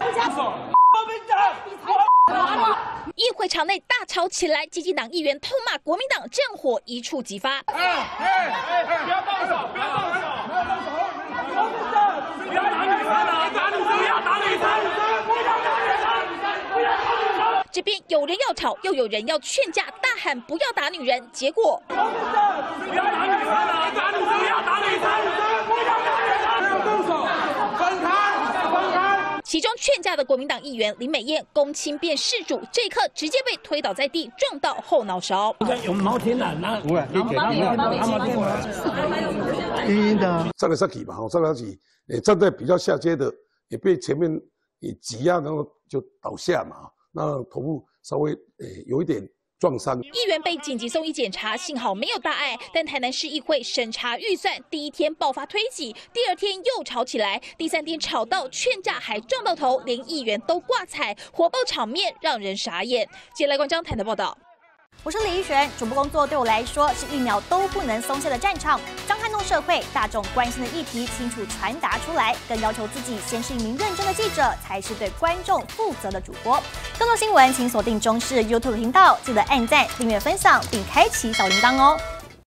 议会场内大吵起来，基进党议员痛骂国民党，战火一触即发。 不要动手！不要动手！不要打女生啊！打女生！不要打女生！不要打女生！不要打女生！ 这边有人要吵，又有人要劝架，大喊不要打女人，结果不要打女生啊！打女生！不要打女生！不要打女生！不要动手！分开！分开！ 其中劝架的国民党议员林美燕公亲变事主，这一刻直接被推倒在地，撞到后脑勺。 有毛天然啊，不会， 低的站得上去嘛，站得上去，站在比较下阶的，也被前面也挤压，然后就倒下嘛，那头部稍微有一点撞伤。 议员被紧急送医检查，幸好没有大碍。但台南市议会审查预算，第一天爆发推挤，第二天又吵起来，第三天吵到劝架还撞到头，连议员都挂彩，火爆场面让人傻眼。接来关张台的报道。 我是李依璇，主播工作对我来说是1秒都不能松懈的战场，将撼动社会大众关心的议题清楚传达出来，更要求自己先是一名认真的记者，才是对观众负责的主播。更多新闻请锁定中视 YouTube 频道，记得按赞、订阅、分享，并开启小铃铛哦。